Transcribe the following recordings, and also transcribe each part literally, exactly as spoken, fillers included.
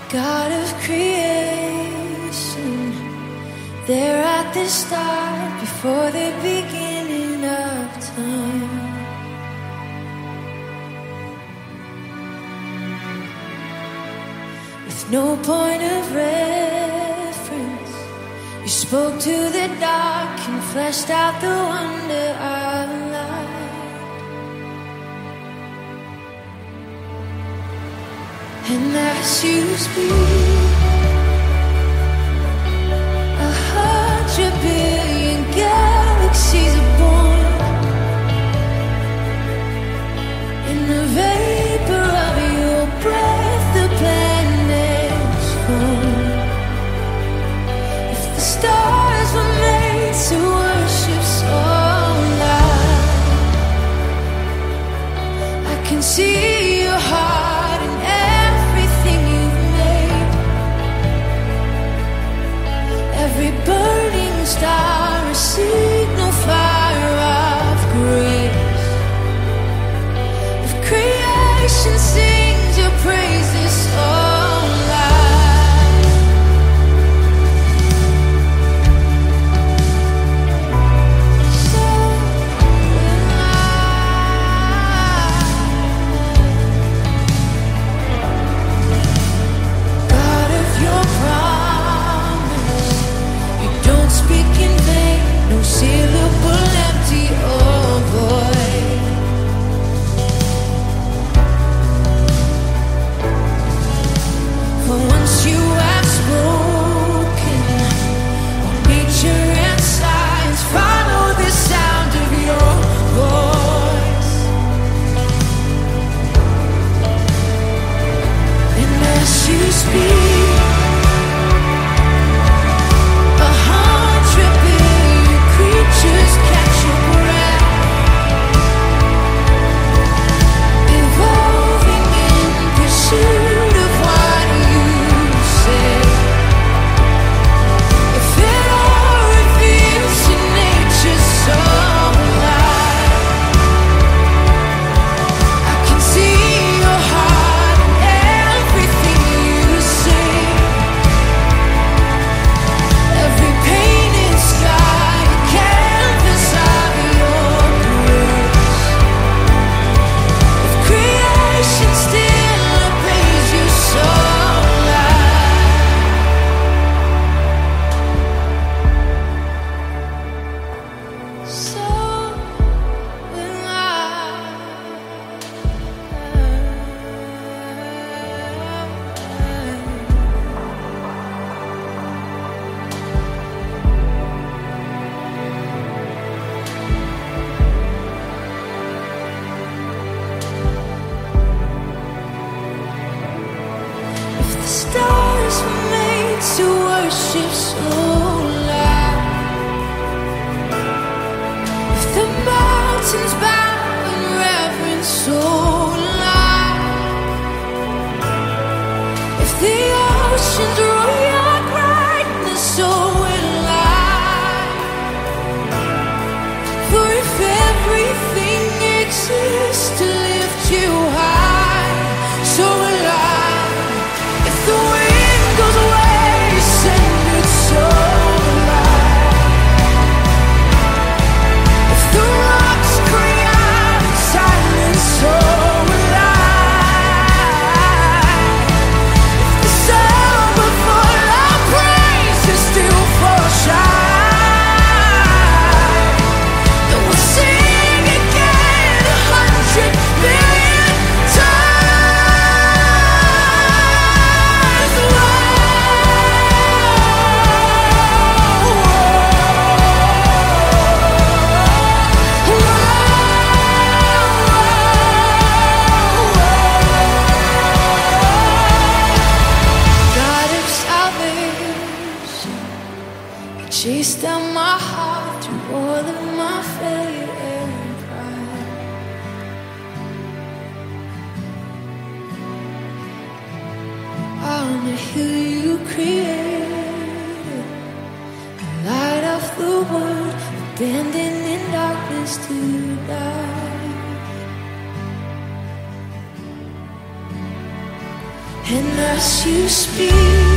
God of creation, there at the start, before the beginning of time. With no point of reference, you spoke to the dark and fleshed out the wonder of light. And as you speak, a hundred billion galaxies are born. In the vapor of your breath, the planets form. If the stars were made to worship so loud, I can see your heart in everything you've made. Every burning star, a signal fire of grace. If creation sings your praises so loud, so loud. God of your promise, you don't speak in vain, no syllable empty or void. For once you have spoken, all nature and science follow the sound of your voice. And as you speak, a hundred billion creatures catch your breath, evolving in pursuit of what you say. If it all reveals to nature's soul alive, I can see your heart in everything you say. Every painted sky, a canvas of your grace. If creation still obeys you so loud, so if the stars were made to worship so loud, if the mountains bow in reverence so loud, if the oceans roar your brightness so alive, for if everything exists to lift you high, so alive. If the wind goes away, send it so alive. If the rocks cry out in silence, so alive. If the sun will fall, our praises still fall shine. Then we'll sing again a hundred billion times. God of salvation, you chased down my heart through all of my failure and pride. On the hill you created, the light of the world, abandoned in darkness to die. And as you speak,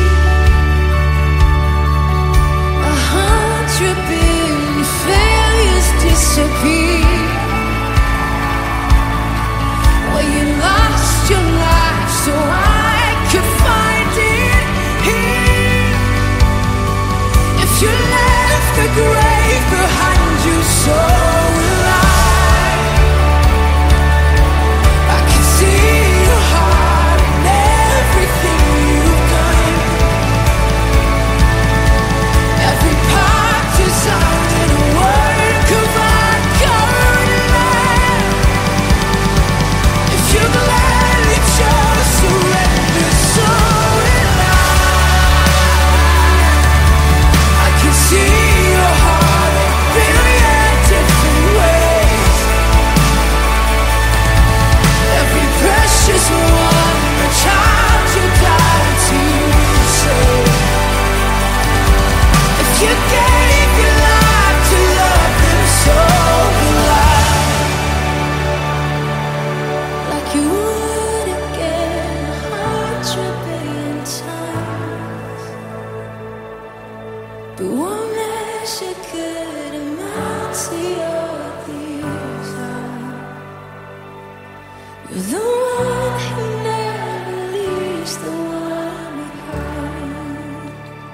a hundred billion failures disappear. Where you lost your life so I could find it here. If you left the grave behind you, so will I. I can see your heart and everything you've done. Every part designed in a work of art, colored in lead. If you gladly chose surrender, so will I. I can see your heart a billion different ways. Every precious one, a child you died to save. If you gave your life to love them, so will I. Like you would again a hundred billion times. But one measure could amount to your desire. You're the one who never leaves the one behind.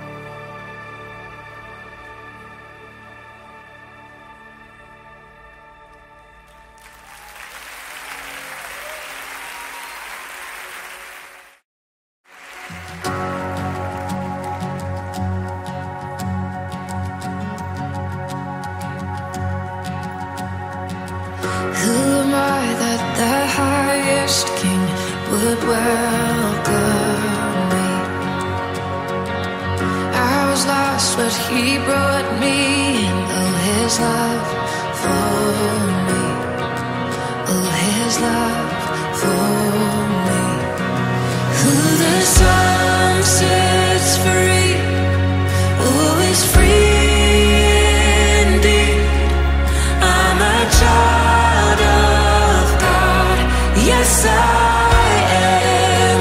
Who am I that the highest king would welcome me? I was lost, but he brought me in. Oh, his love for me. Oh, his love for me. Who the sun sets free, oh, is free indeed. I'm a child of God, yes I am.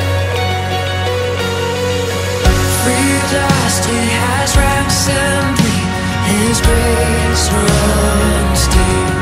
Free at last, he has ransomed me. His grace runs deep.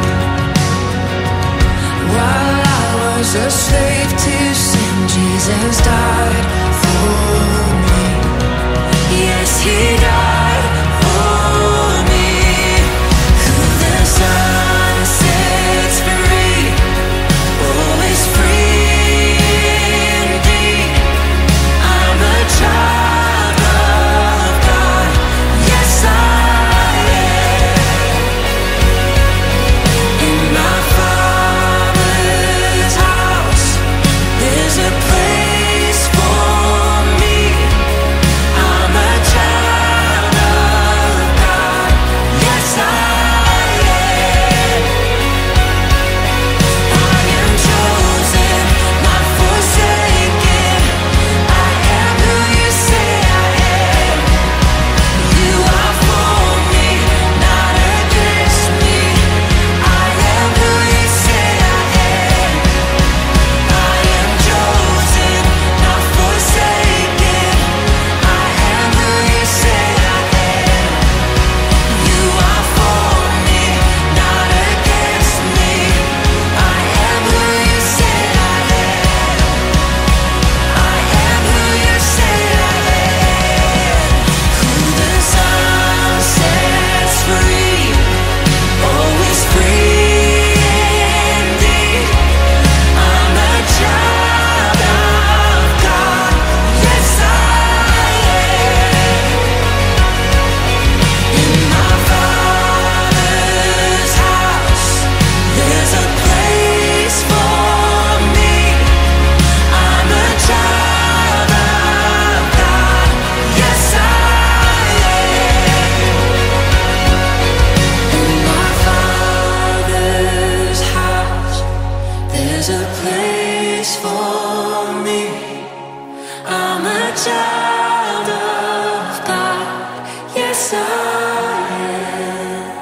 While I was a slave to sin, Jesus died for me. Yes, he died for me. Who the sun sets free, oh, is free indeed. I'm a child of God, yes I am. In my Father's house, there's a place for me. I'm a child of God, yes I am. I am chosen, not forsaken. I am who you say I am. You are for me, not against me. I am who you say I am. I am chosen, not forsaken. I am who you say I am. You are for me, not against me. I am who you say I am. I am who you say I am. Who the sun sets free, oh, is free indeed. I'm a child of God, yes I am. In my Father's house, there's a place for me. I'm a child of God, yes I am. In my Father's house, there's a place for me. I'm a child of God, yes I am.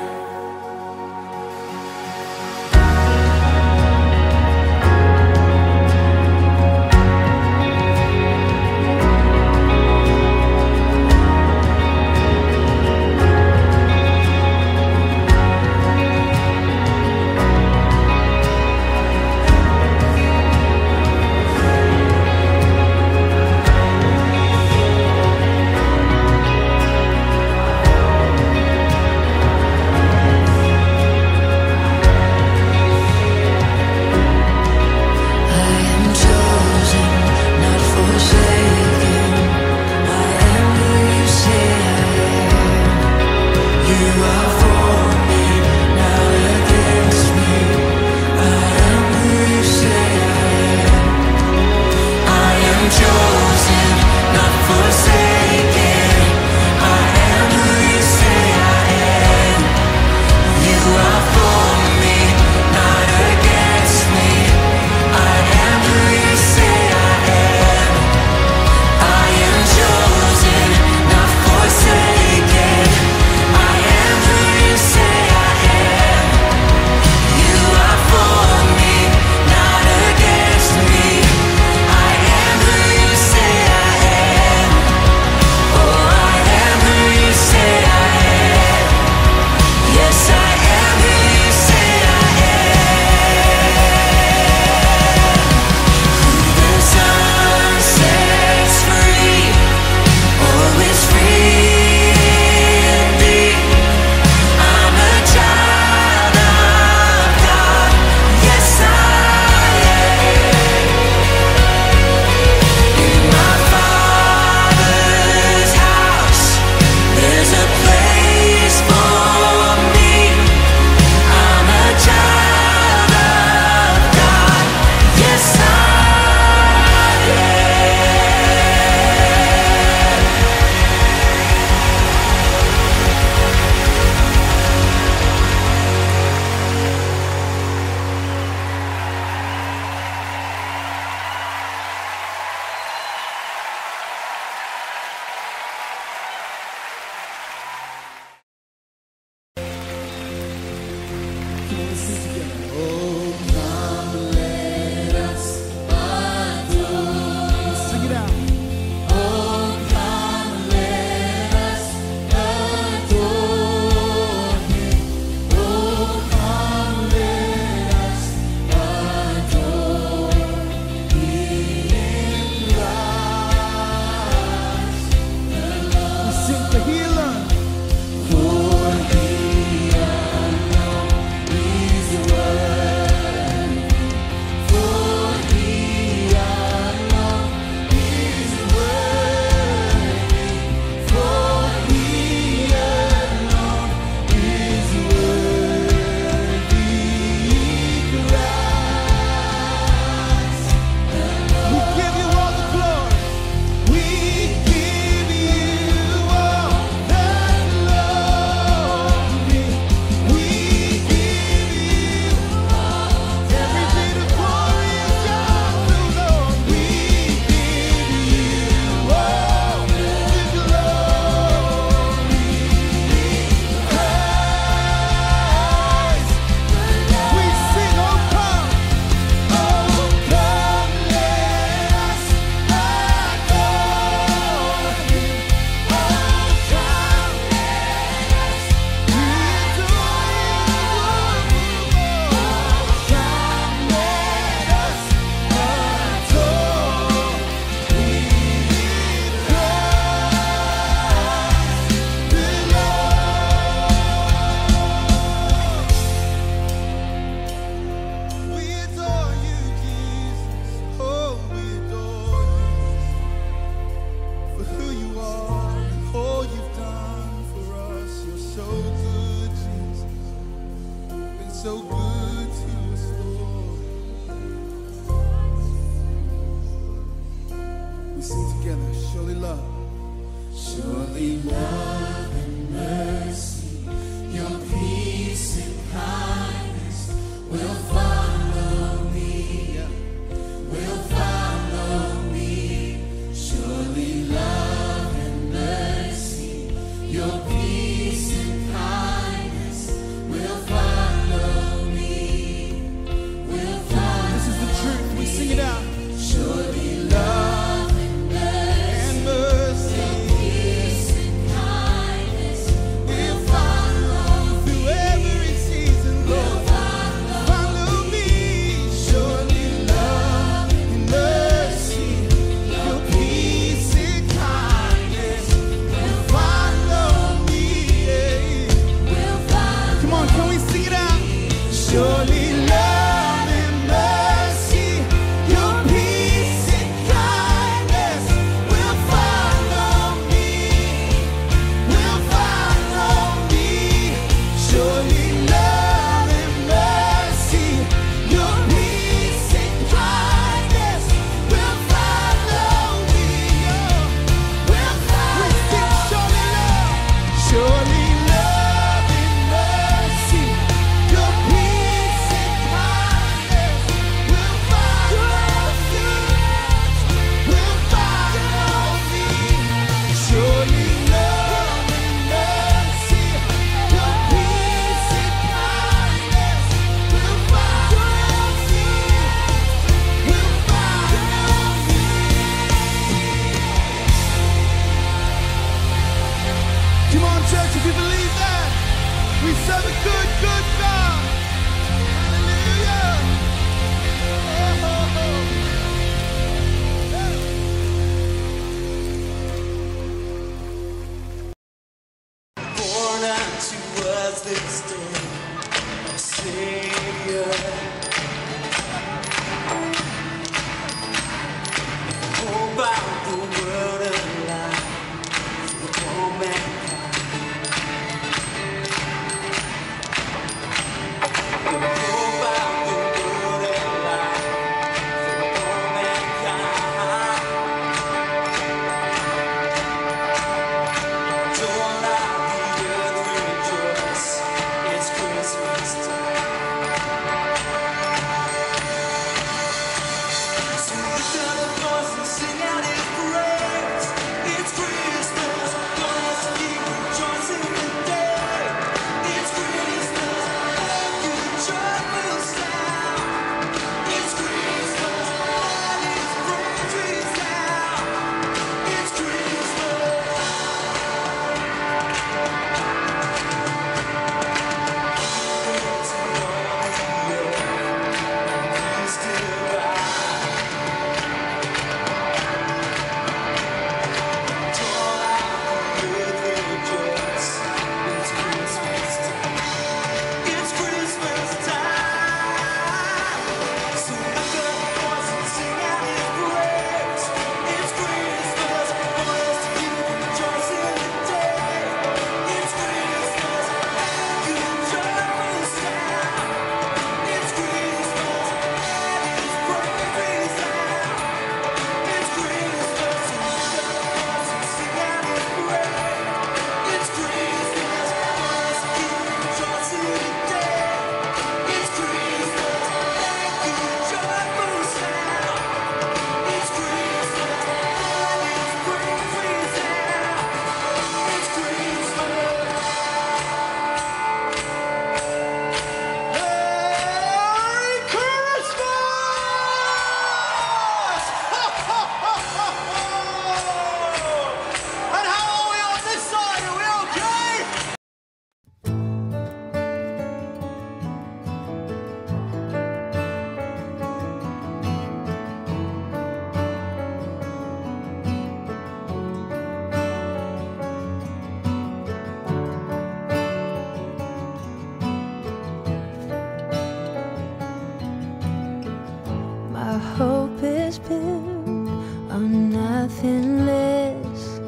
hope is built on nothing less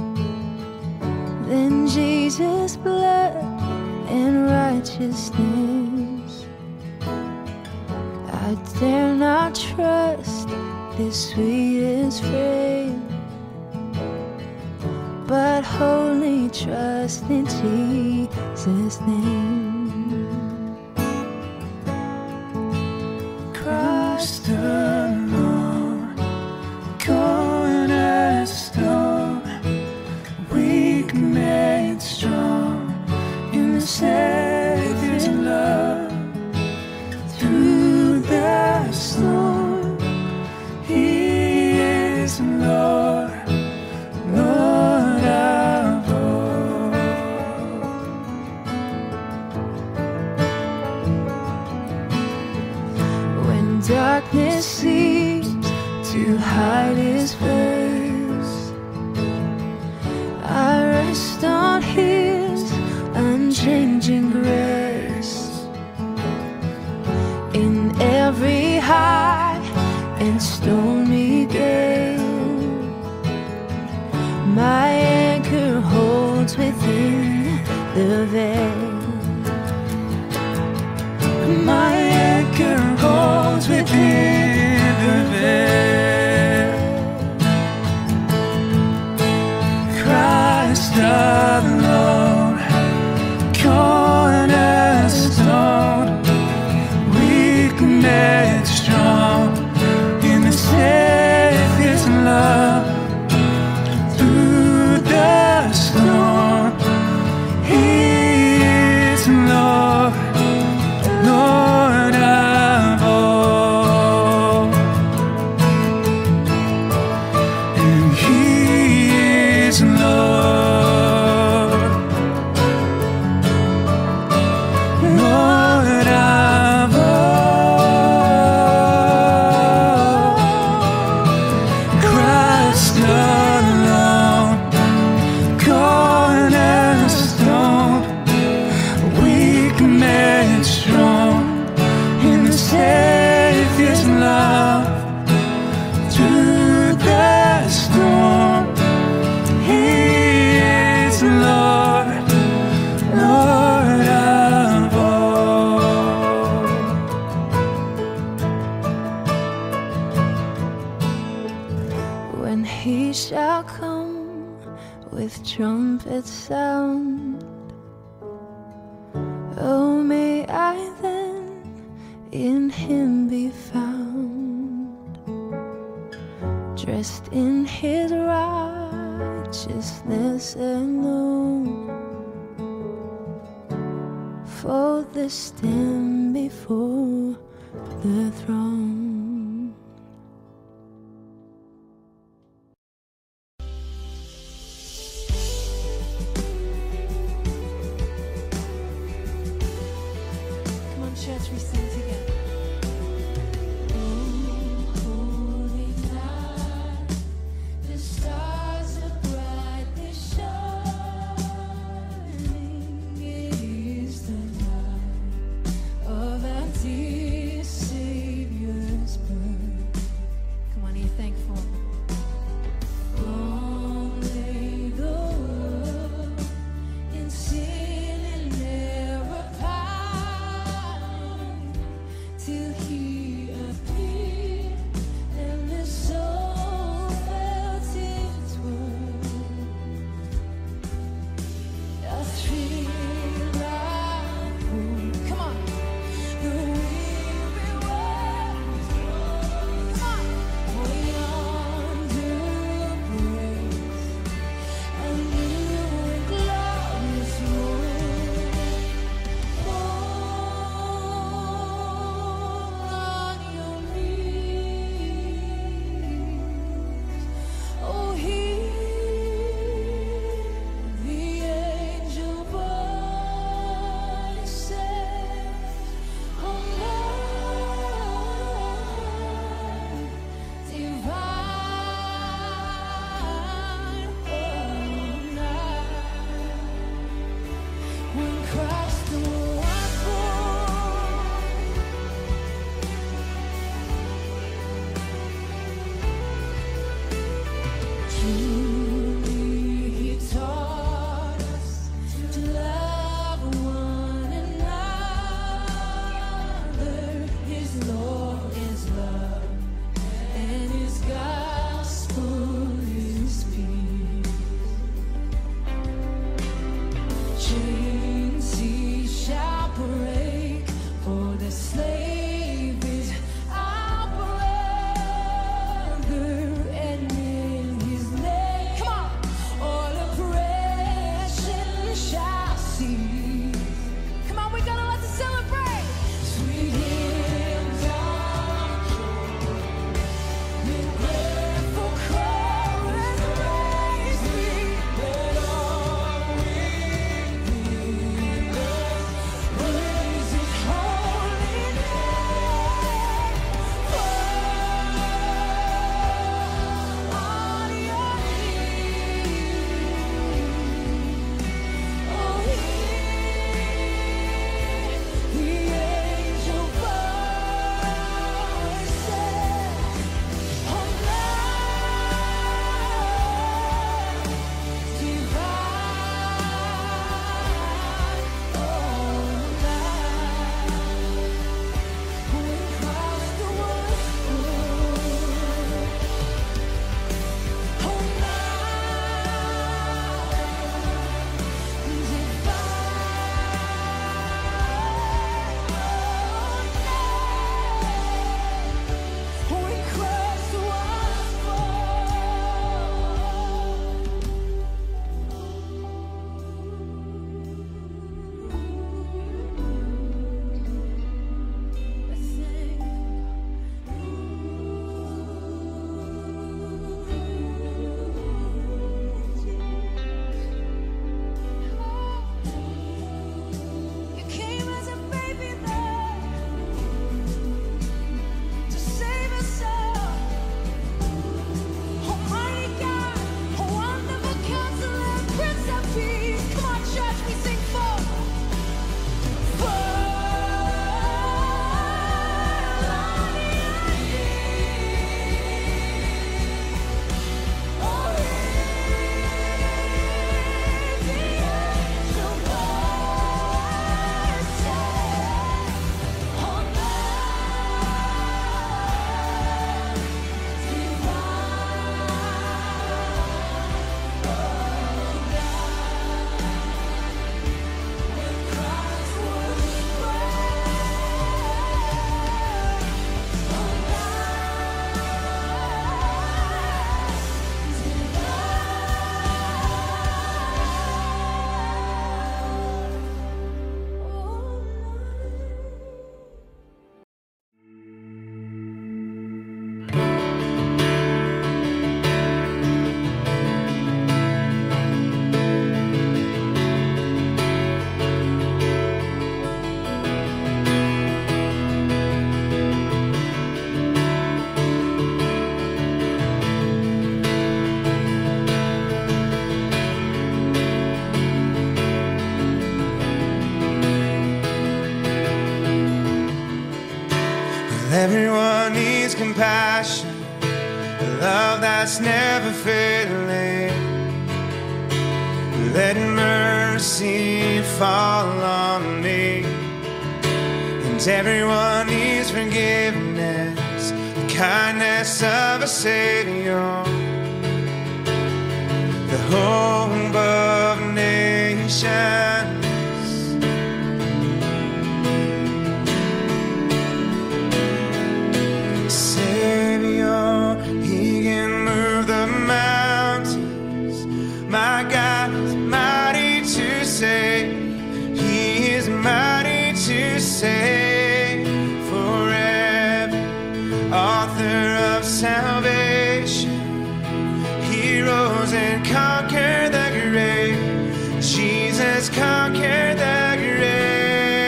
than Jesus' blood and righteousness. I dare not trust this sweetest frame, but wholly trust in Jesus' name. Christ the Lord, cornerstone, weak made strong in the Savior's love. Through the storm, He is Lord, Lord of all. When darkness seems to hide His face, I rest on His unchanging grace. In every high and stormy gale, my anchor holds within the veil. My anchor holds within the veil. Christ alone, cornerstone, weak made strong in the Savior's love. Through the storm, He is Lord, Lord of all. And He is Lord, Lord of all. Christ alone, cornerstone, weak made strong in the Savior's love. Through the storm, He is Lord, Lord of all. When He shall come with trumpet sound, oh, may I then in Him be found, dressed in His righteousness alone, faultless stand before the throne. Church, we sing together. Oh, holy night, the stars are brightly shining. It is the night of our dear Savior. Everyone needs compassion, a love that's never failing. Let mercy fall on me. And everyone needs forgiveness, the kindness of a Savior, the hope of nations. My God is mighty to save. He is mighty to save forever. Author of salvation, He rose and conquered the grave. Jesus conquered the grave.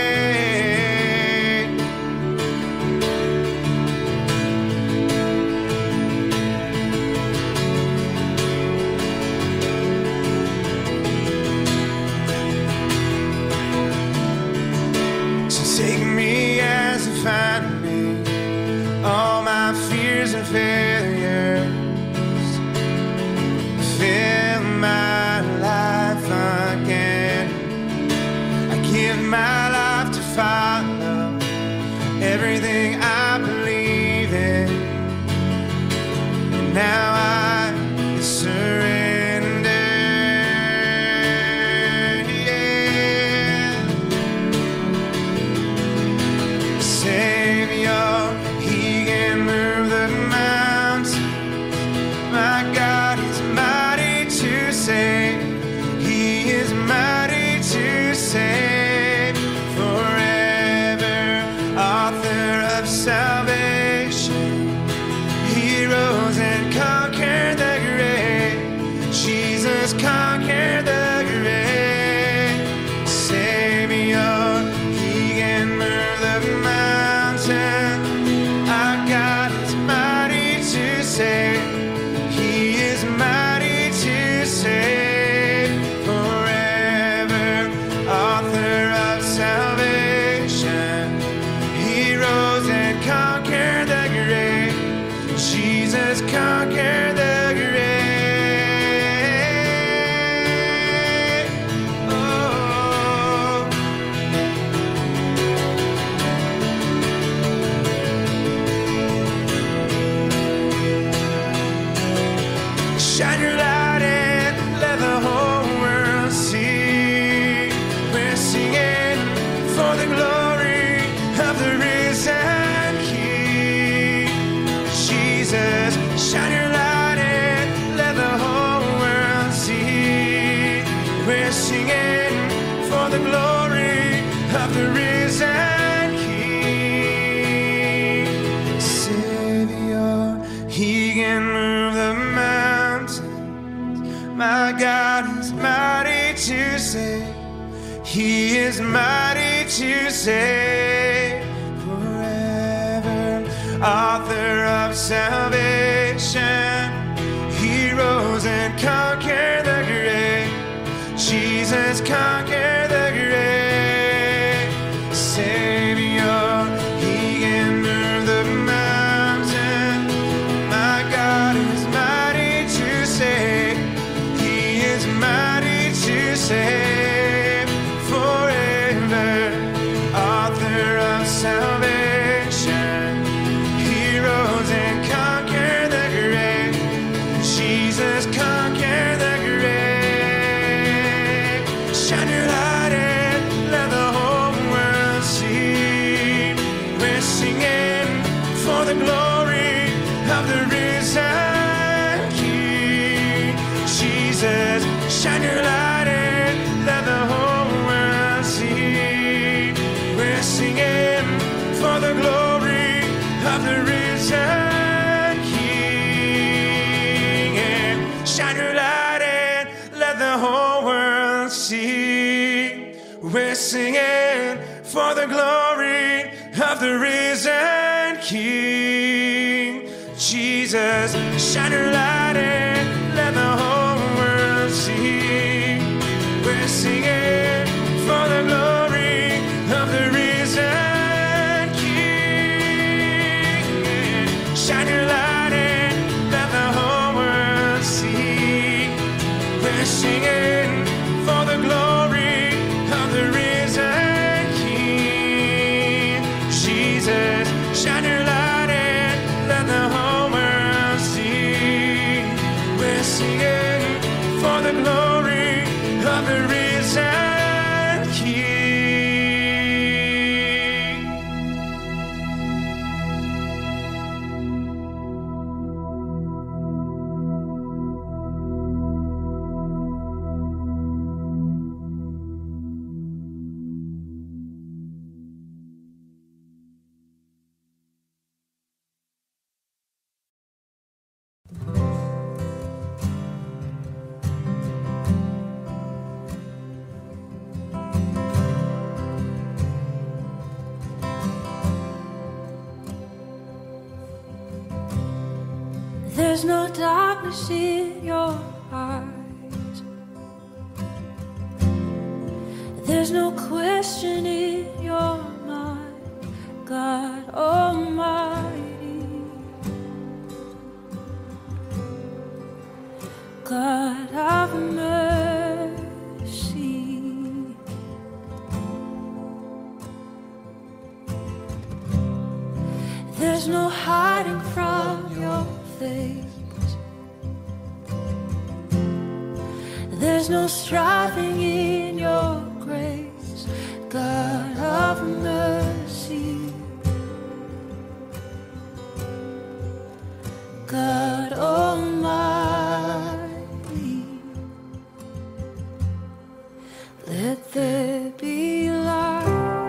Take me as you find me, all my fears and failures. Jesus conquered the grave. Oh, shine your light and let the whole world see. We're singing for the glory of the risen King. Jesus, shine your light and let the whole world see. We're singing for the glory of the risen King. Savior, He can move the mountains. My God is mighty to save. He is mighty to save forever. Author of salvation, He rose and conquered the grave. Jesus conquered the grave. Savior, He can move the mountain. My God is mighty to save. He is mighty to save forever. Author of salvation, He rose and conquered the grave. Jesus conquered the grave. Shine your light and let the whole world see. We're singing for the glory of the risen King. Jesus, shine your light and let the whole world see. We're singing for the glory of the risen King. And shine your light and let the whole world see. We're singing for the glory of the risen King. Jesus, shine your light and let the whole world see. We're singing for the glory of the risen King. Shine your light and let the whole world see. We're singing for the glory of the risen King. Jesus, shine your light and let the whole world see. We're singing for the glory of the risen King. There's no darkness in your eyes. There's no question in your mind, God Almighty, God of mercy. There's no hiding from your face. There's no striving in your grace, God of mercy, God Almighty. Let there be light.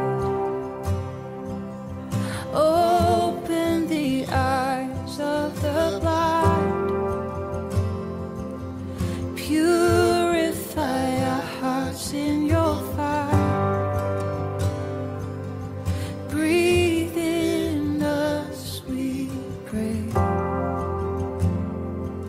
Open the eyes of the blind. Purify our hearts in your fire. Breathe in us, we pray.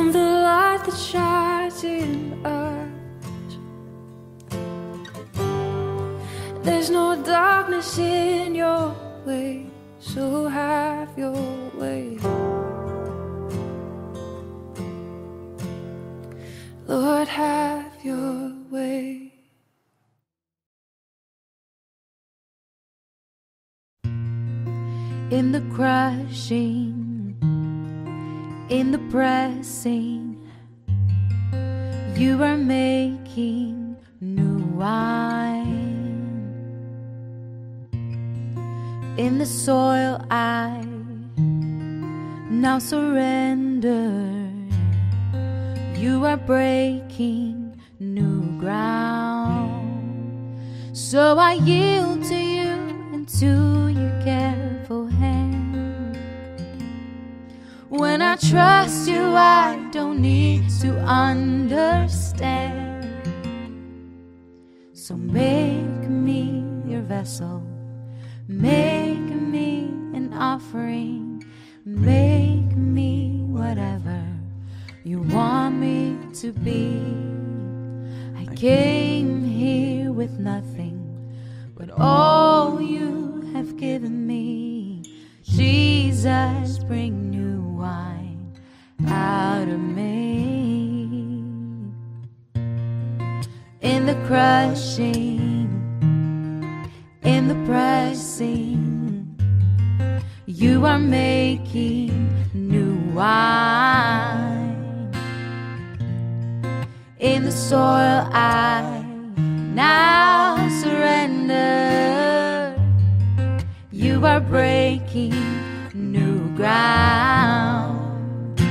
I'm the light that shines in us. There's no darkness in your way, so have your way. Lord, have your way. In the crushing, in the pressing, you are making new wine. In the soil I now surrender. You are breaking new ground. So I yield to you and to your careful hand. When I trust you, I don't need to understand. So make me your vessel, make me an offering, make me whatever you want me to be. I came here with nothing, but all you have given me. Jesus, bring new wine out of me. In the crushing, in the pressing, you are making new wine. In the soil I now surrender. You are breaking new ground.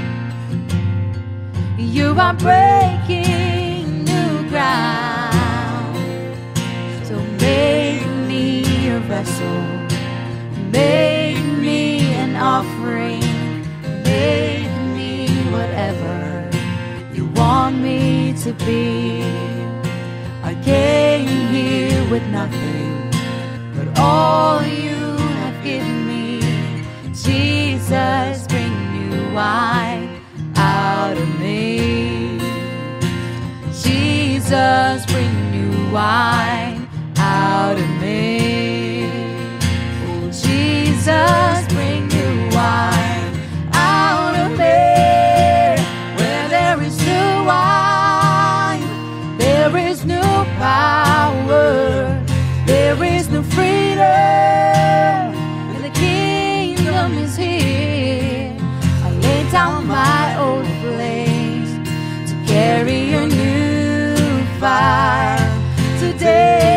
You are breaking new ground. So make me your vessel, make me an offering, make me whatever you want me to be. I came here with nothing, but all you have given me. Jesus, bring new wine out of me. Jesus, bring new wine out of me. Oh, Jesus, bring new wine out of me. Where there is new wine, there is new power, there is new freedom, and the kingdom is here. I lay down my old place to carry your new fire today.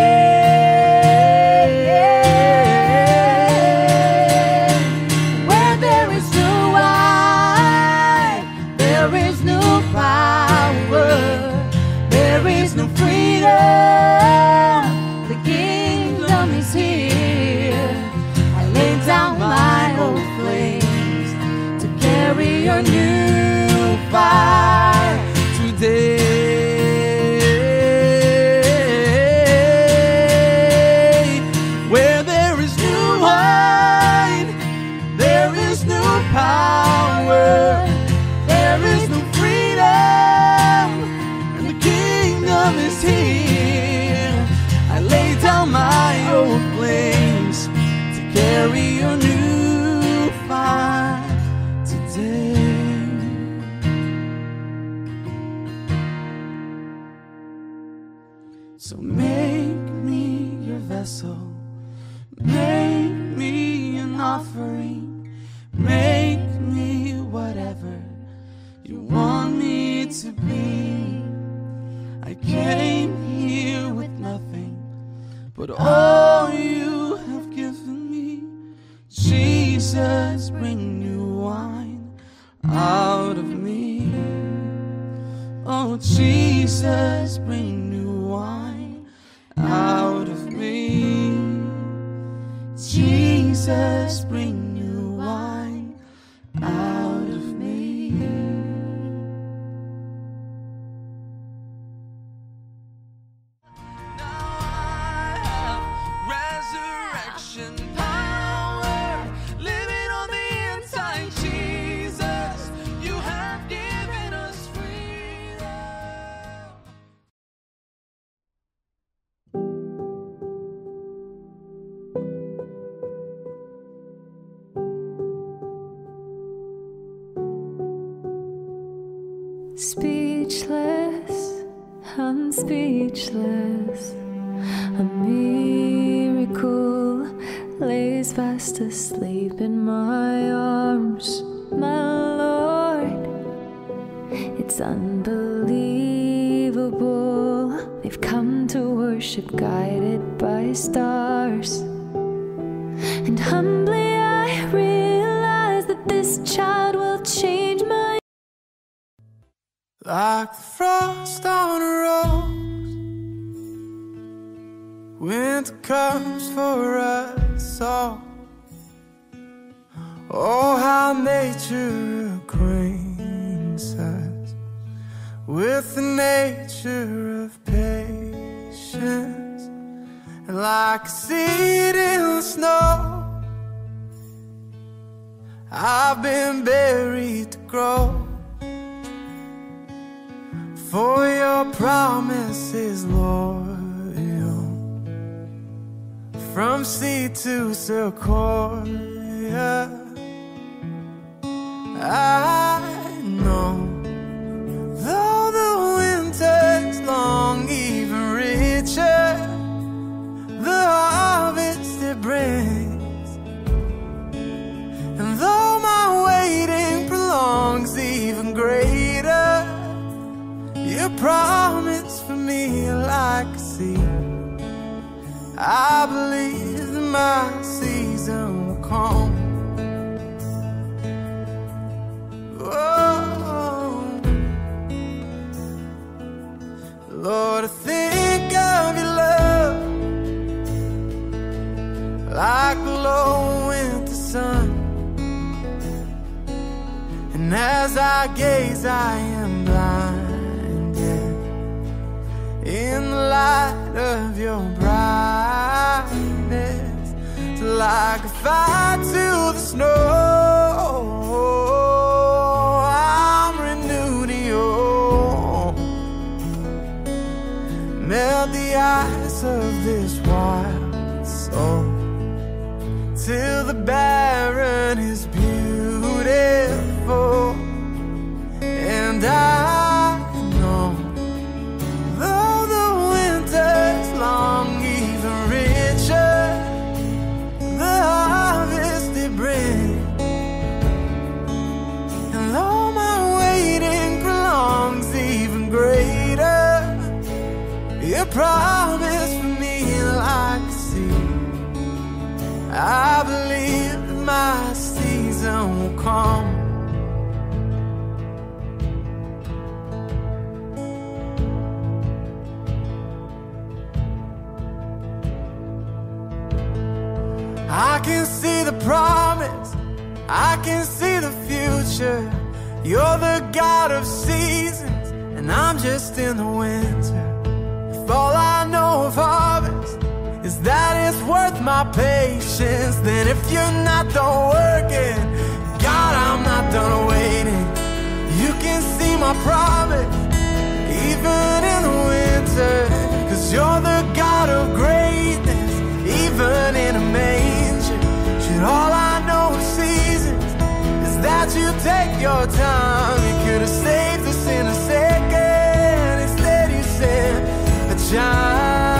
Where there is new wine, there is new power, there is no freedom, the kingdom is here. I lay down my old flames to carry your new fire today. Where there is new wine, there is new power, there is no freedom, and the kingdom is here. I lay down my old flames to carry your new fire today. So make me your vessel, make me an offering, make me whatever you want me to be. I came here with nothing, but all you have given me. Jesus, bring new wine out of me. Oh, Jesus, bring new wine out of me. Jesus, bring new wine out of me. Now I have resurrection power living on the inside. Jesus, you have given us Speechless, I'm speechless. A miracle lays fast asleep in my arms, my Lord. It's unbelievable. They've come to worship guided by stars. And humbly I realize that this child will change my. Like the frost on a rose, winter comes for us all. Oh, how nature acquaints us with the nature of patience. And like a seed in the snow, I've been buried to grow. For your promise is loyal, from sea to sequoia. I know, though the winter's long, even richer the harvest it brings. And though my waiting prolongs, even greater your promise for me like a seed. I believe that my season will come. Oh, Lord, I think of your love like the low winter sun. And as I gaze, I am blind in the light of your brightness. It's like a fire to the snow, I'm renewed in you. Melt the ice of this wild soul till the barren is beautiful. And I long, even richer the harvest it brings. And though my waiting prolongs, even greater your promise for me like a seed. I believe that my season will come. I can see the promise, I can see the future. You're the God of seasons, and I'm just in the winter. If all I know of harvest is that it's worth my patience, then if you're not done working, God, I'm not done waiting. You can see my promise, even in the winter, 'cause you're the God of greatness, even in a manger. Should all I know of seasons is that you take your time, you could have saved us in a second. Instead you sent a child.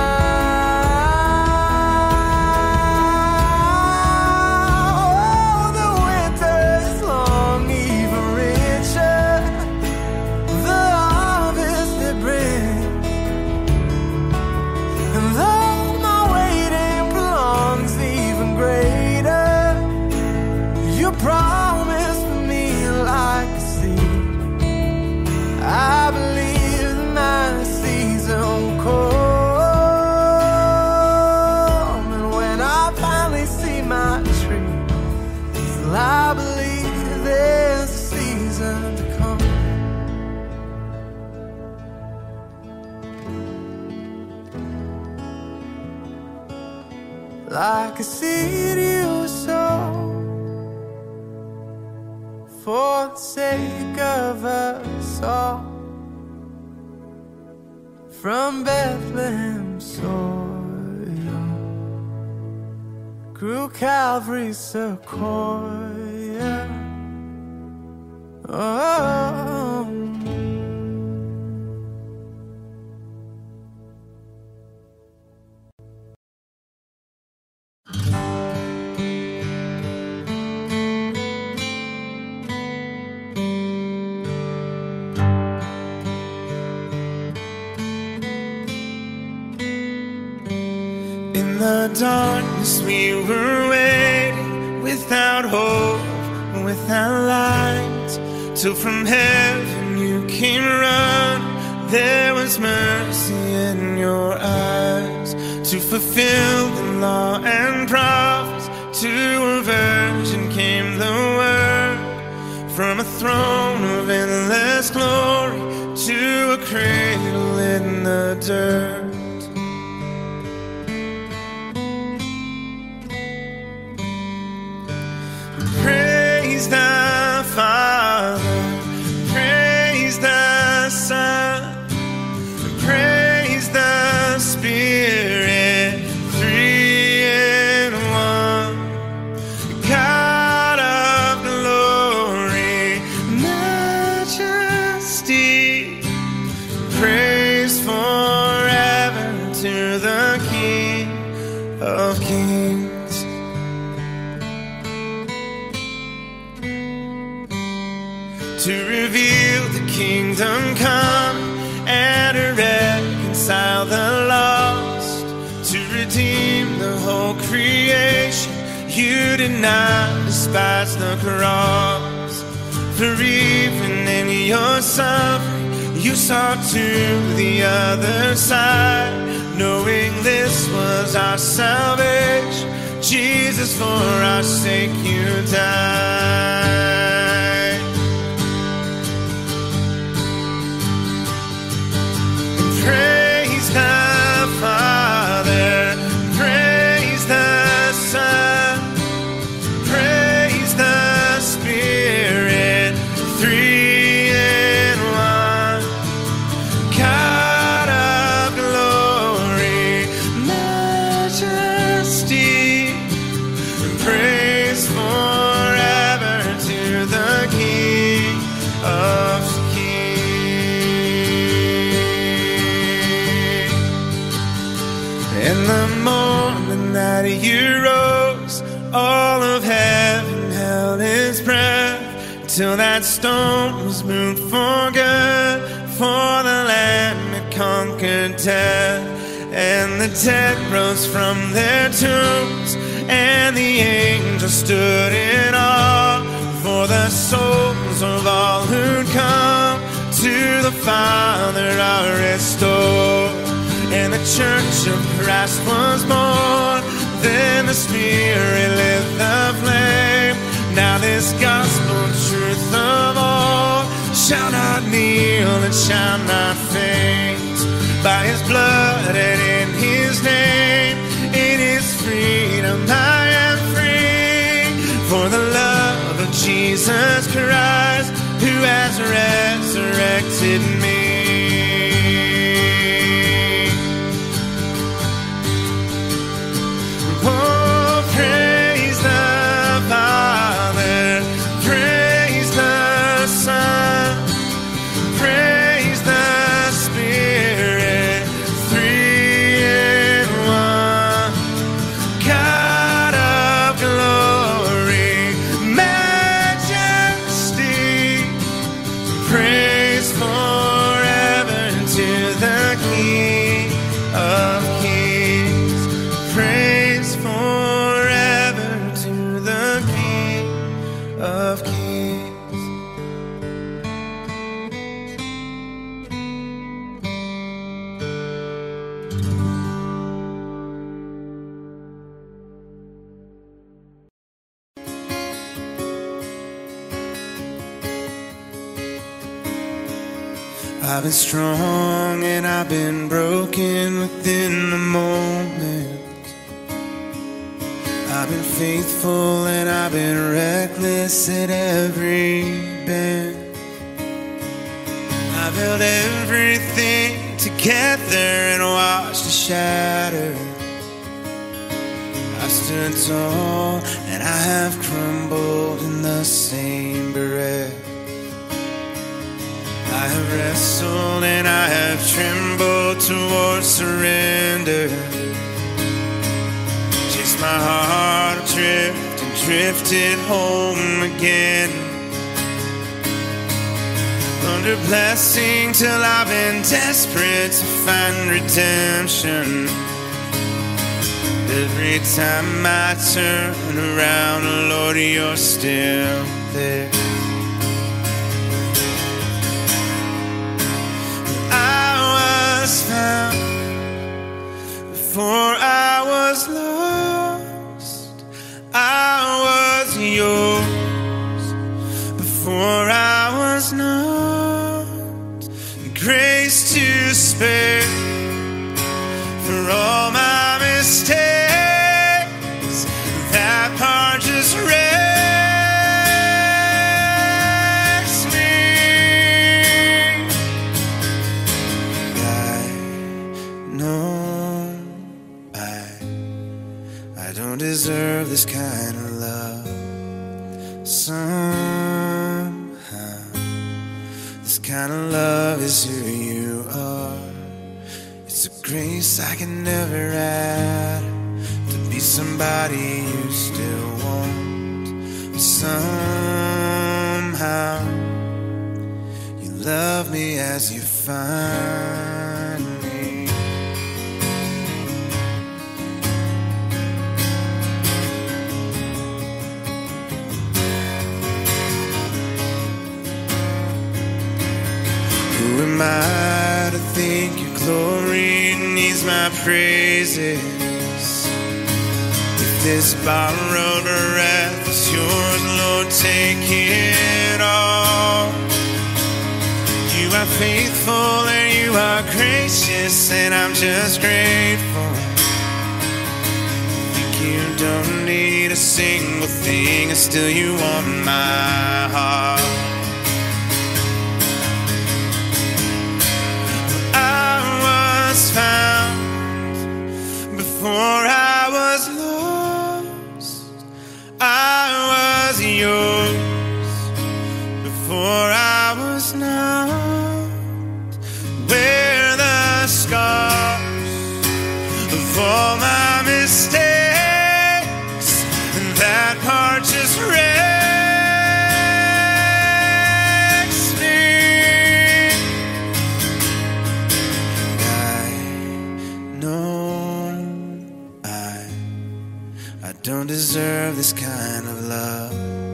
Oh, the winter's long, even richer the harvest it brings. And though my waiting prolongs, even greater your promise for me like a seed. I believe my season will come. And when I finally see my tree, still I believe there's a season to come. Like a seed you sow for the sake of us all, from Bethlehem soil grew Calvary's sequoia. Oh, the darkness we were waiting, without hope, without light, till from heaven you came running. There was mercy in your eyes to fulfill the law and prophets. To a virgin came the word, from a throne of endless glory to a cradle in the dirt. Praise the Father, praise the Son, praise the Spirit, three in one. God of glory, majesty, praise forever to the King of Kings. To reveal the kingdom come and to reconcile the lost, to redeem the whole creation. You did not despise the cross, for even in your suffering you saw to the other side, knowing this was our salvation. Jesus, for our sake you died. Praise the Father, praise the Son, praise the Spirit, three in one. God of glory, majesty, praise forever to the King of In the morning that you rose, all of heaven held its breath, till that stone was moved for good, for the Lamb had conquered death. And the dead rose from their tombs, and the angels stood in awe, for the souls of all who'd come to the Father are restored. And the church of Christ was born, then the Spirit lit the flame. Now this gospel truth of all shall not kneel and shall not faint. By his blood and in his name, in his freedom I am free. For the love of Jesus Christ, who has resurrected me. Oh, praise the Father, praise the Son, praise the Spirit, three in one. God of glory, majesty, praise forever to the King of Kings. Praise forever to the King of Kings. I've been strong and I've been broken within the moment. I've been faithful and I've been reckless at every bend. I've held everything together and watched it shatter. I've stood tall and I have crumbled in the same breath. I have wrestled and I have trembled towards surrender. Chased my heart adrift and drifted home again. Under blessing till I've been desperate to find redemption. Every time I turn around, Lord, you're still there. I was found before I was lost. I was yours before I was not. Grace to spare for all my mistakes. That part just wrecks me. I know I I don't deserve this kind of love. Somehow this kind of love is who you are. It's a grace I can never add to be somebody you still want. But somehow you love me as you find me. Who am I to think your glory needs my praises? If this borrowed breath is yours, Lord, take it all. You are faithful and you are gracious, and I'm just grateful. Think you don't need a single thing, and still you want my heart. Found before I was lost. I was yours before I was not. Wear the scars of all my mistakes, and that part just wrecks me. I don't deserve this kind of love.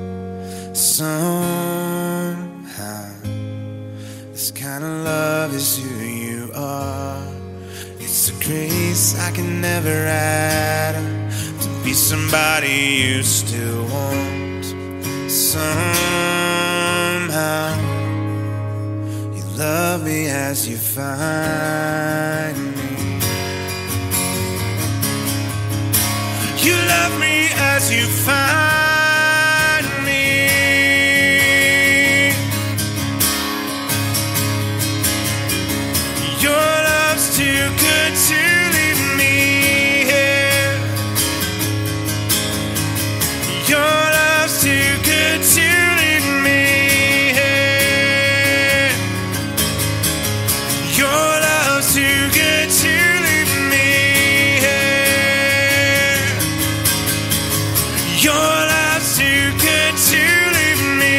Somehow this kind of love is who you are. It's a grace I can never add to be somebody you still want. Somehow you love me as you find me. You love me as you find me. Your love's too good to leave me here. Your love's too good to leave me here. Your love's too good to leave me here. Your love's too good to leave me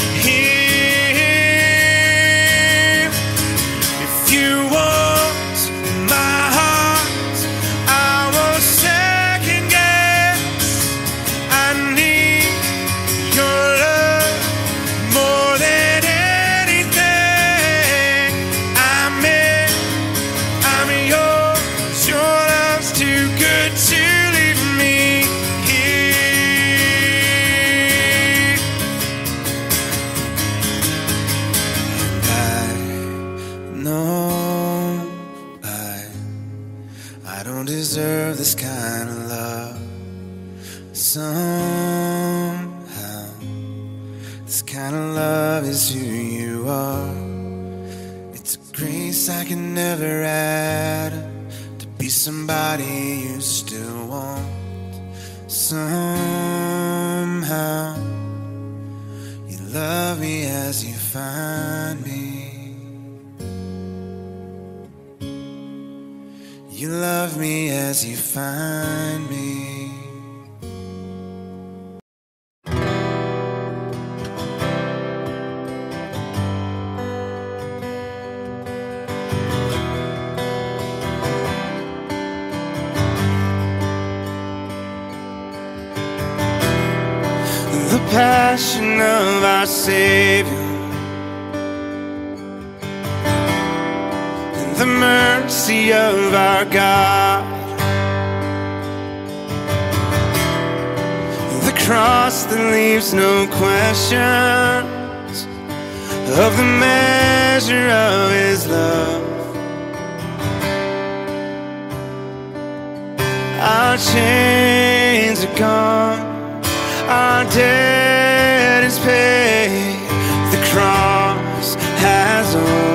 here. If you want my heart, I won't second guess. I need your love more than anything. I'm in, I'm yours. Your love's too good to leave me here. No, I, I don't deserve this kind of love. Somehow, this kind of love is who you are. It's a grace I can never add to be somebody you still want. Somehow, you love me as you find me. You love me as you find me. compassion of our Savior, and the mercy of our God. The cross that leaves no questions of the measure of His love. Our chains are gone, our debt is paid. The cross has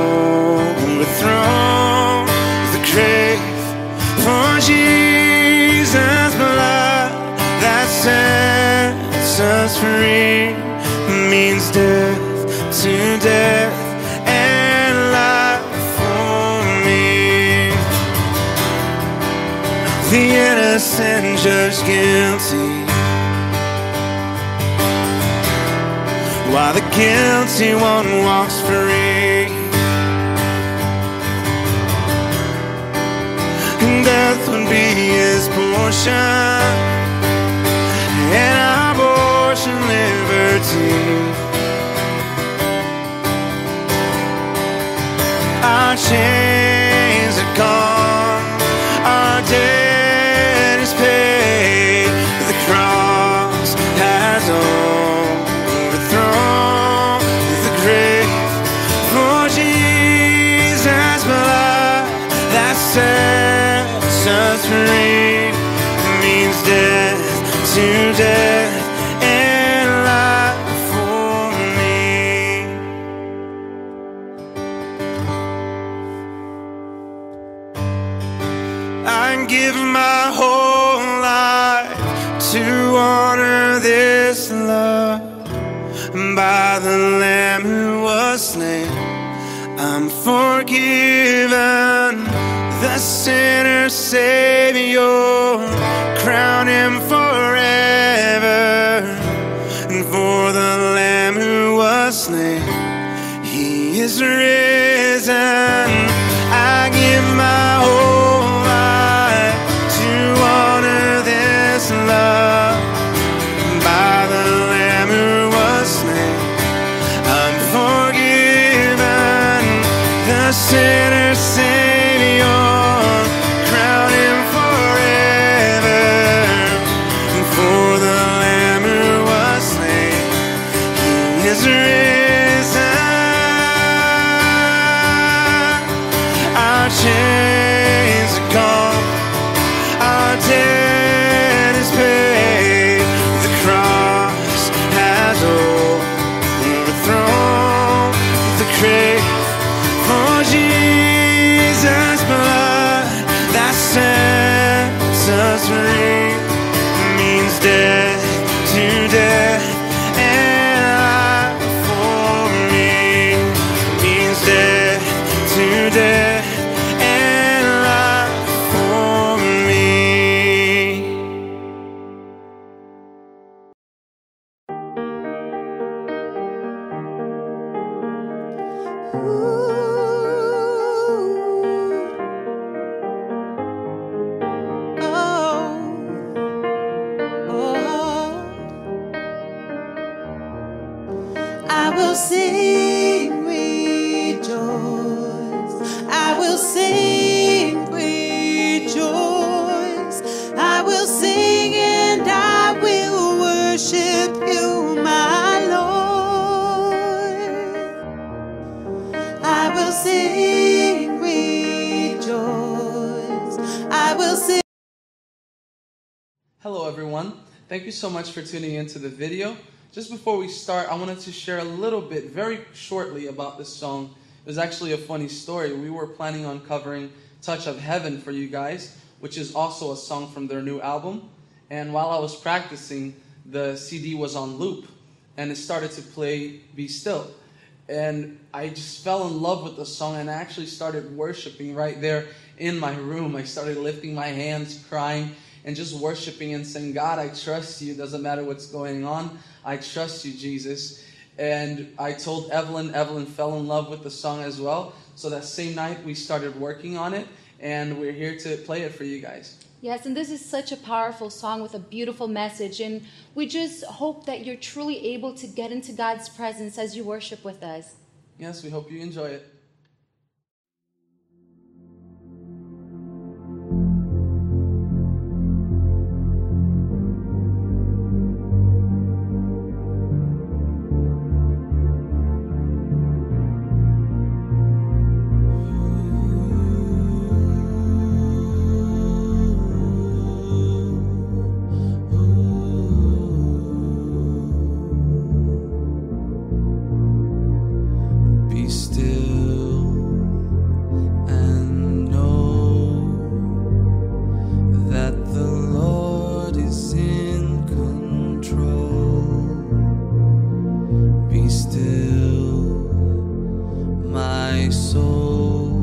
overthrown the grave. For Jesus' blood that sets us free means death to death and life for me. The innocent judged guilty, while the guilty one walks free. And death would be his portion, and our portion liberty. Our chains are gone, our debt is paid. The cross has overthrown the grave. For Jesus' blood that sets us free means death to death and life for me. I give my whole life to honor this love. By the Lamb who was slain, I'm forgiven. The sinner's Savior, crown Him forever. And for the Lamb who was slain, He is risen. I give my whole life to honor this love. By the Lamb who was slain, I'm forgiven. The sinner's Savior, crown Him forever. And for the Lamb who was slain, He is risen. Our chains are gone, our debt is paid. The cross has overthrown the grave. For Jesus' blood that sets us free means death to death and life for me. Means death to death and life for me. I will sing, rejoice. I will sing, rejoice. I will sing and I will worship you, my Lord. I will sing, rejoice. I will sing. Hello everyone, thank you so much for tuning into the video. Just before we start, I wanted to share a little bit, very shortly, about this song. It was actually a funny story. We were planning on covering Touch of Heaven for you guys, which is also a song from their new album. And while I was practicing, the C D was on loop, and it started to play Be Still. And I just fell in love with the song, and I actually started worshiping right there in my room. I started lifting my hands, crying, and just worshiping and saying, God, I trust you. Doesn't matter what's going on. I trust you, Jesus. And I told Evelyn. Evelyn fell in love with the song as well. So that same night, we started working on it, and we're here to play it for you guys. Yes, and this is such a powerful song with a beautiful message. And we just hope that you're truly able to get into God's presence as you worship with us. Yes, we hope you enjoy it. Be still and know that the Lord is in control. Be still, my soul.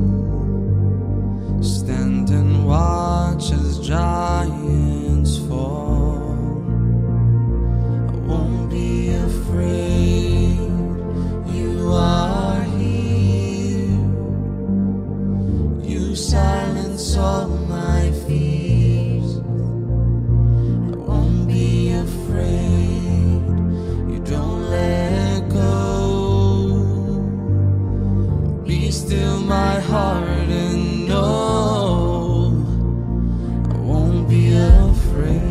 Stand and watch as giants fall. I won't be afraid. You are here. You silence all my fears. I won't be afraid. You don't let go. Be still, my heart, and know I won't be afraid.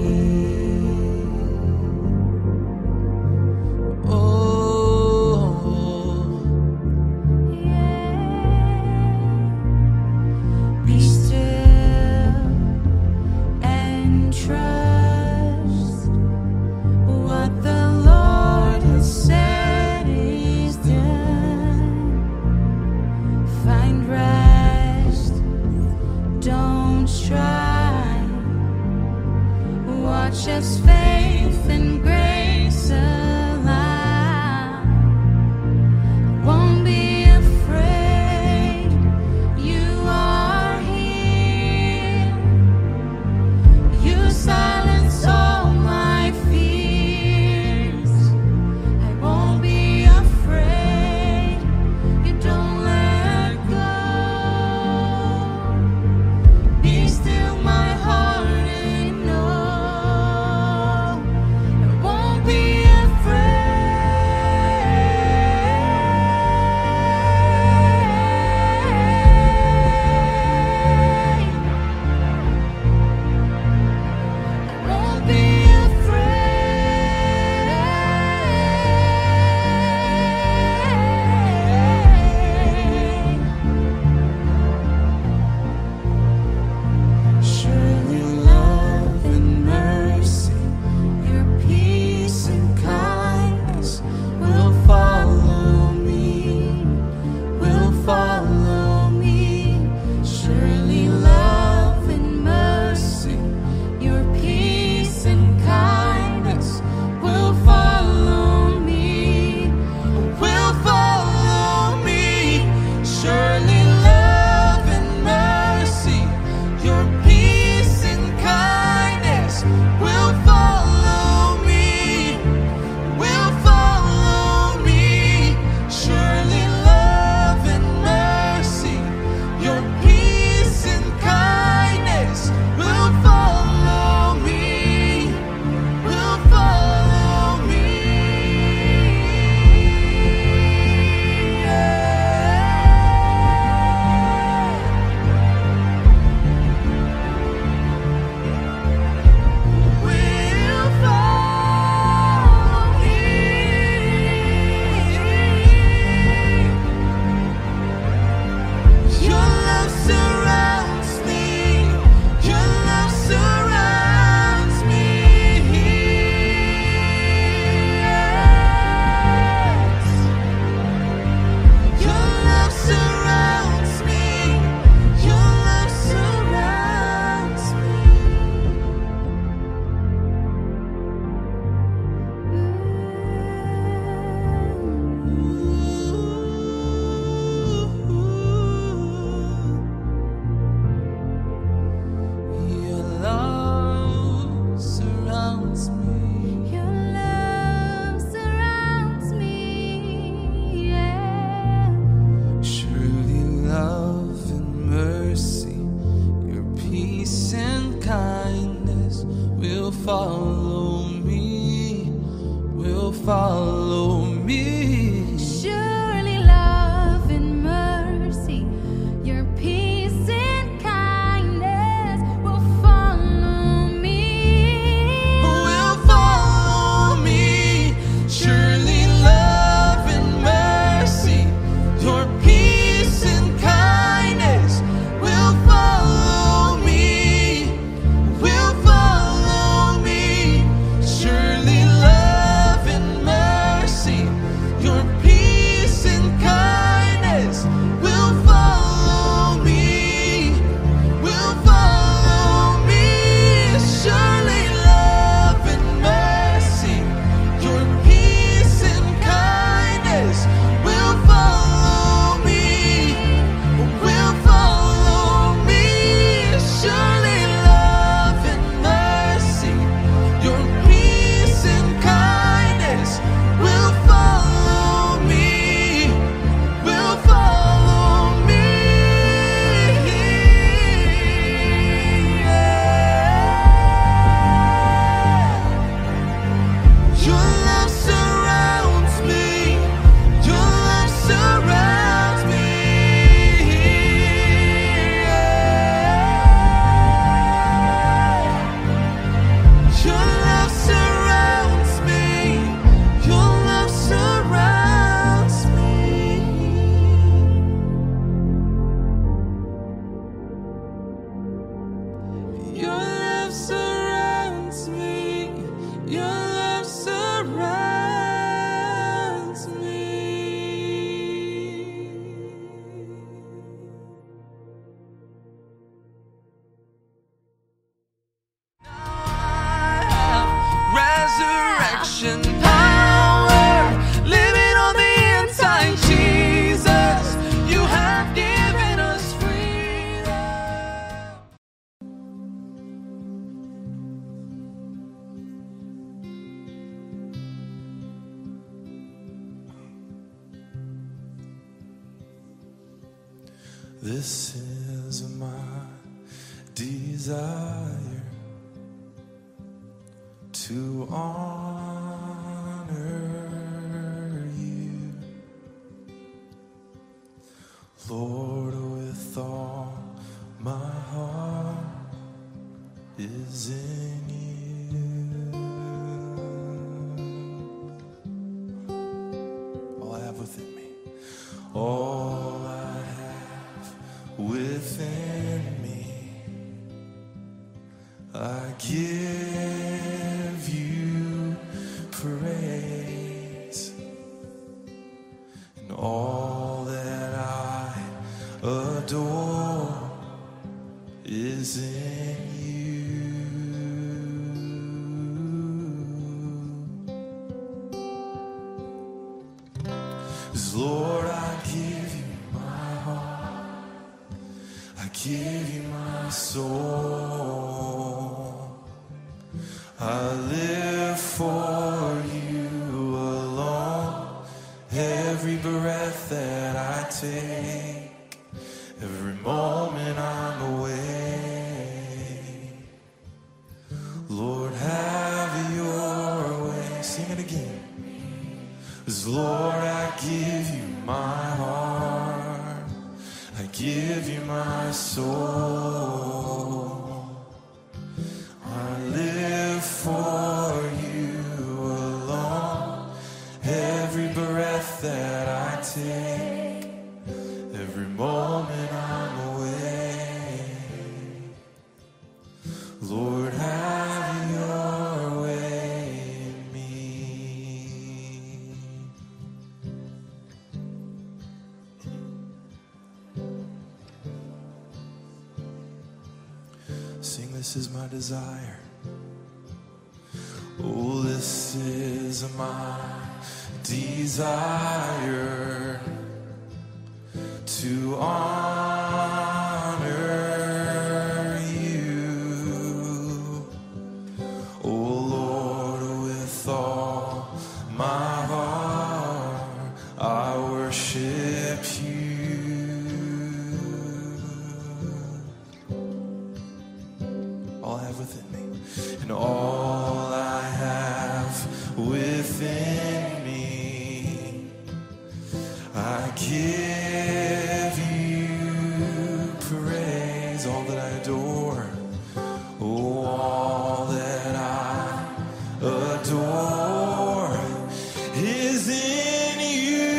Be still and trust what the Lord has said is done. Find rest. This is my desire to honor you, Lord, with all my heart is in you. All I have within me, all I have within me, I give you praise, and all that I adore is in you. 'Cause Lord, I give you my heart, I give you my soul, I live for you alone. Every breath that I take, every moment I'm away, Lord, have your way. Sing it again. 'Cause Lord, I give you my heart, I give you my soul, I live for you alone. Every breath that I take, every moment I'm away, Lord, have your way in me. Sing, this is my desire. Oh, this is my desire to honor you, oh Lord, with all my heart I worship you. All I have within me, and all I have within me, I give you praise. All that I adore, oh, all that I adore is in you.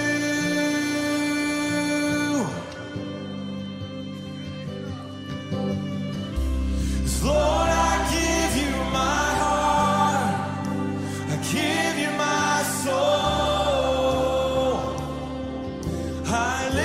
'Cause Lord, I give you my heart, I give you my soul, I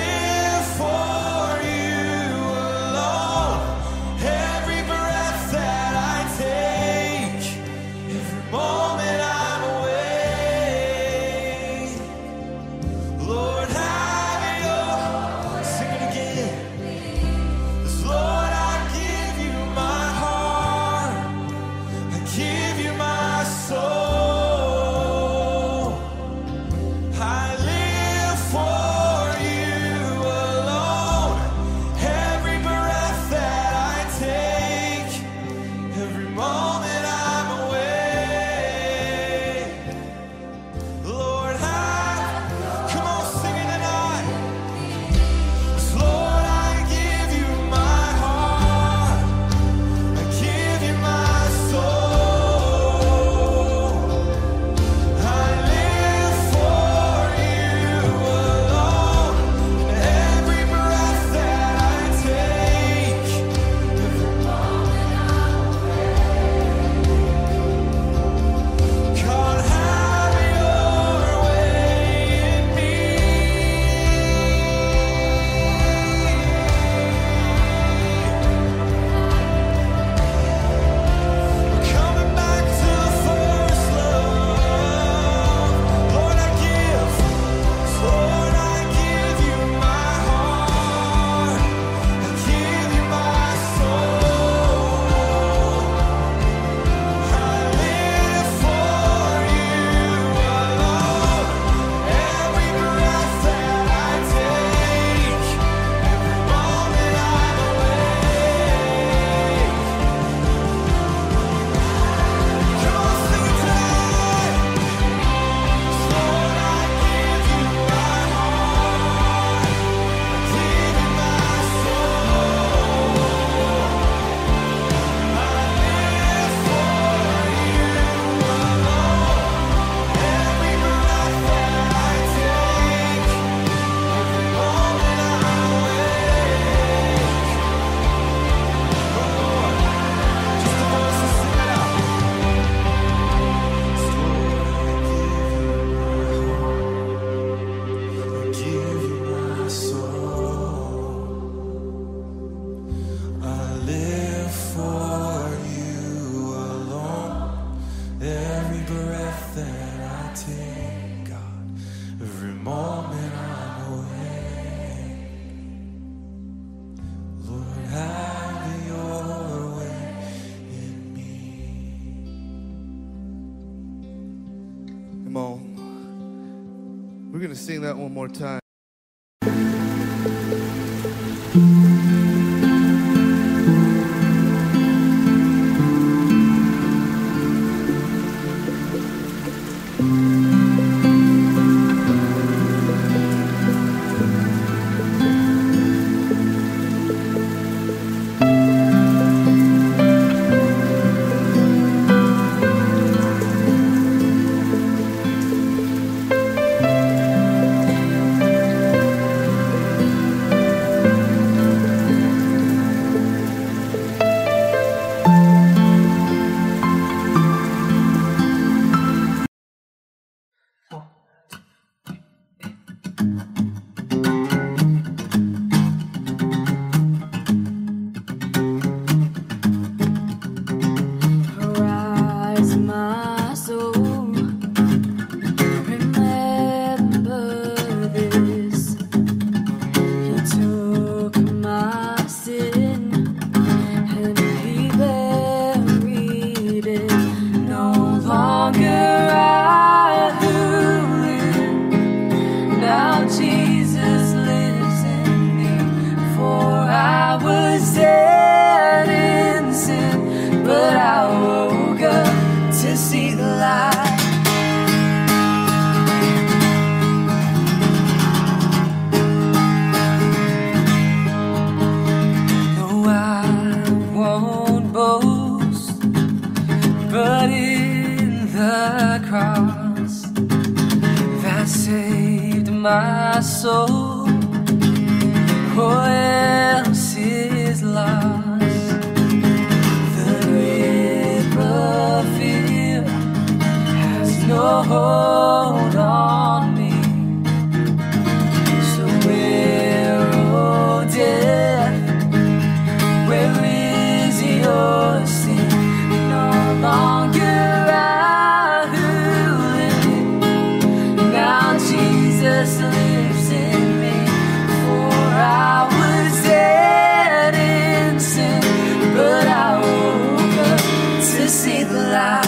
going to sing that one more time. My soul, what else is lost? The river of fear has no hold on me. So where, oh death, where is your sting? No longer I who live, now Jesus lives in me. For I was dead in sin, but I woke up to see the light.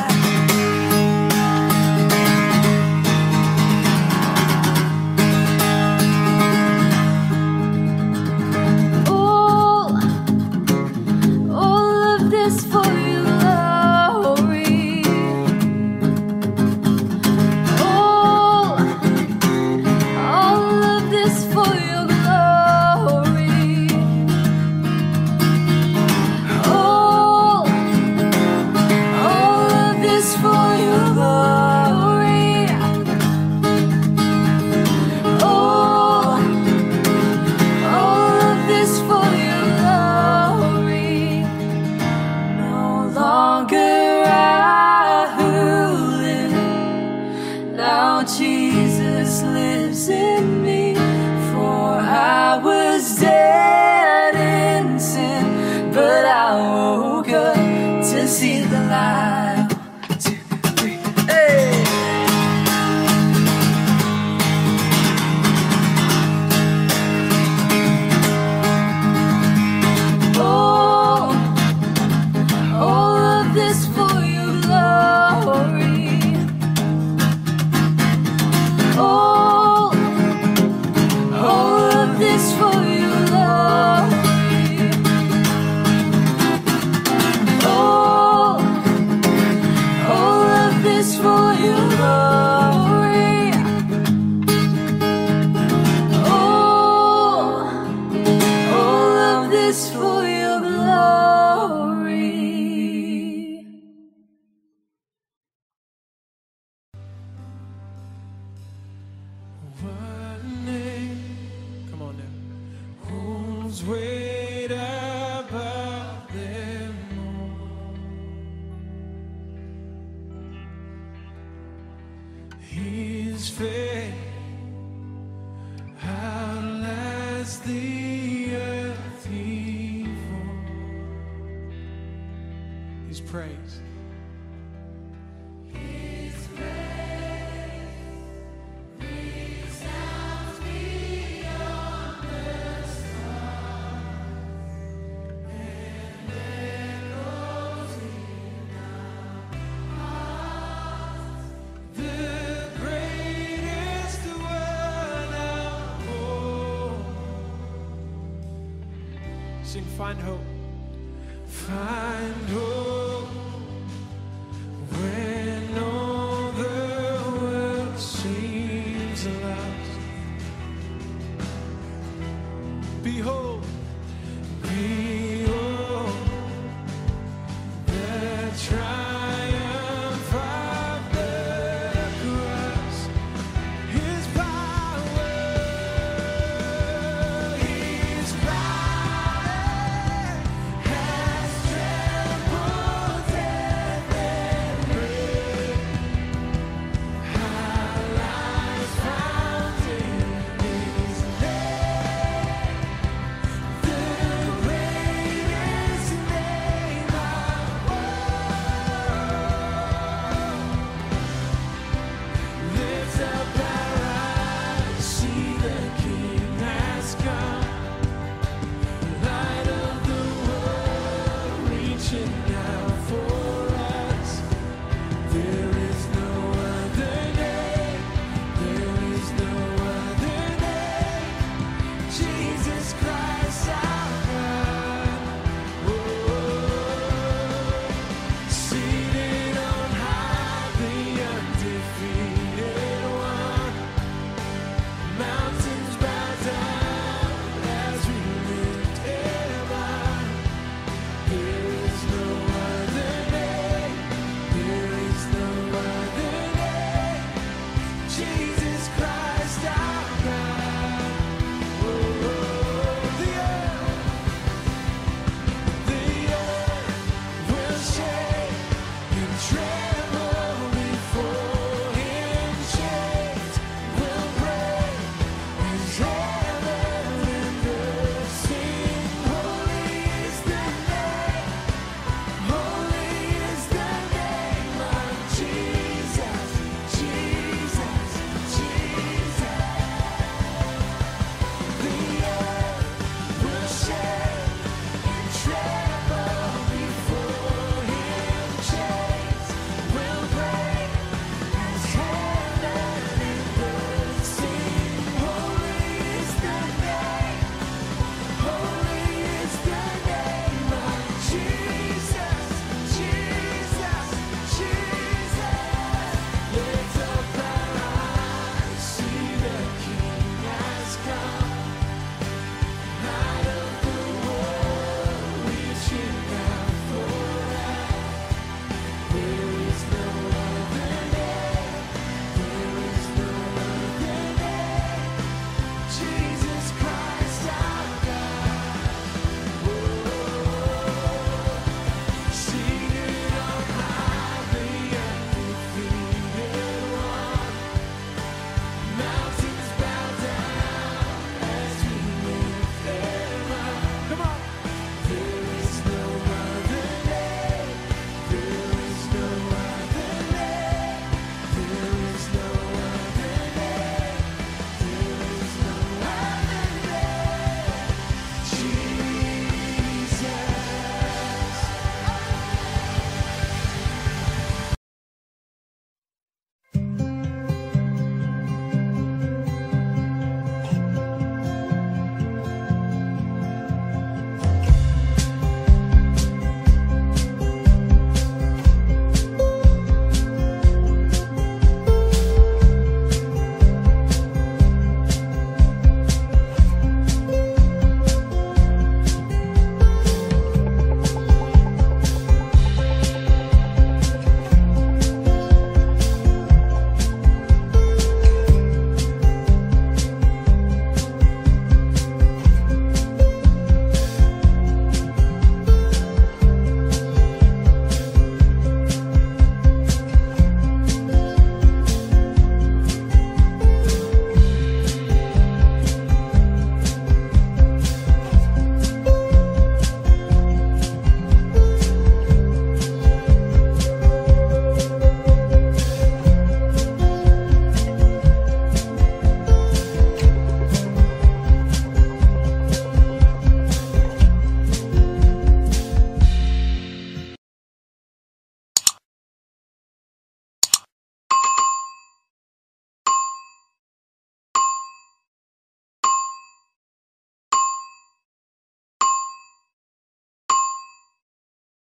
Jesus lives in me, for I was dead in sin, but I woke up to see the light. One, two, three, hey! Oh, all of this for your glory. All, all of this for your glory. All, all of this for your glory. All, all of this for your glory. Weight above them all. His faith outlasts the earth he formed. His praise. His praise resounds beyond the stars. The greatest world Sing, find hope. Find hope when all the world seems lost. Behold,